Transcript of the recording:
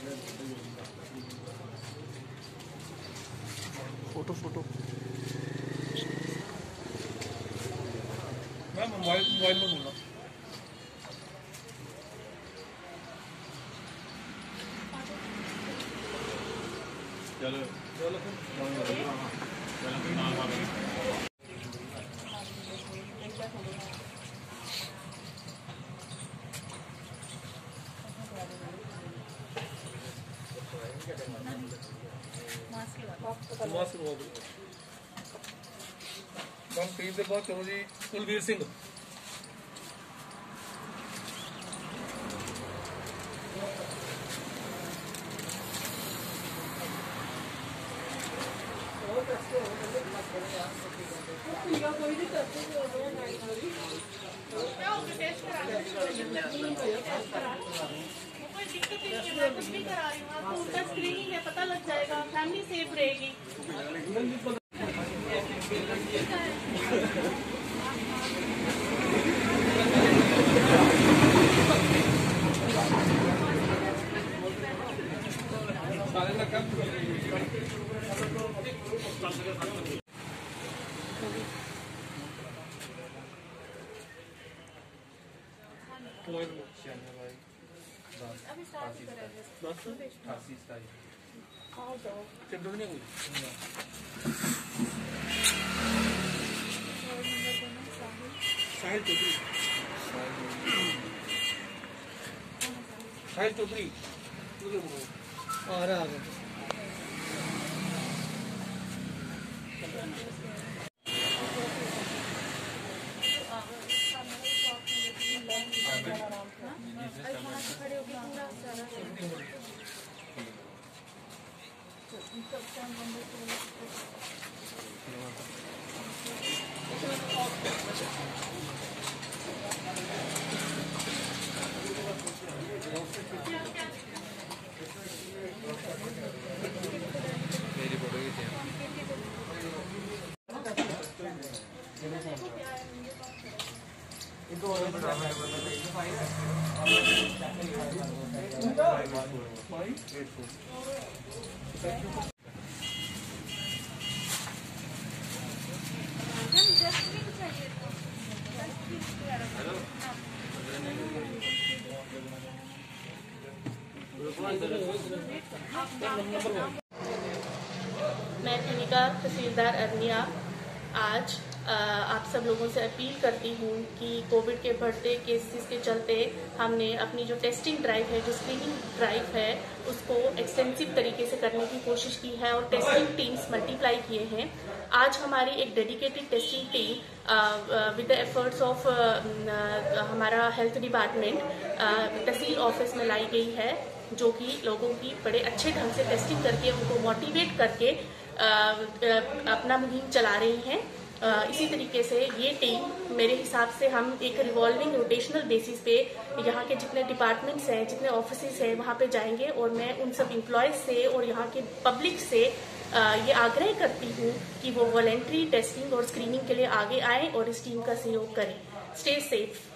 Photo मैं mobile में बोल रहा हूँ। चलो प्लीज बहुत चलो जी। कुलवीर सिंह कुछ भी करा रही हूँ, आपको उनका स्क्रीनिंग है, पता लग जाएगा, फैमिली सेफ रहेगी। अभी स्टार्ट करेंगे। साहिल चौधरी आ रहा है। खड़े होकर पूरा सारा मेरी फोटो मैं कनिका तहसीलदार अरनिया आज आप सब लोगों से अपील करती हूँ कि कोविड के बढ़ते केसेस के चलते हमने अपनी जो टेस्टिंग ड्राइव है, जो स्क्रीनिंग ड्राइव है, उसको एक्सटेंसिव तरीके से करने की कोशिश की है और टेस्टिंग टीम्स मल्टीप्लाई किए हैं। आज हमारी एक dedicated testing team with the efforts of हमारा हेल्थ डिपार्टमेंट तहसील ऑफिस में लाई गई है, जो कि लोगों की बड़े अच्छे ढंग से टेस्टिंग करके उनको मोटिवेट करके अपना मुहिम चला रही हैं। इसी तरीके से ये टीम मेरे हिसाब से हम एक रिवॉल्विंग रोटेशनल बेसिस पे यहाँ के जितने डिपार्टमेंट्स हैं, जितने ऑफिसेस हैं, वहाँ पे जाएंगे और मैं उन सब एम्प्लॉयज से और यहाँ के पब्लिक से ये आग्रह करती हूँ कि वो वॉलेंट्री टेस्टिंग और स्क्रीनिंग के लिए आगे आएं और इस टीम का सहयोग करें। Stay safe.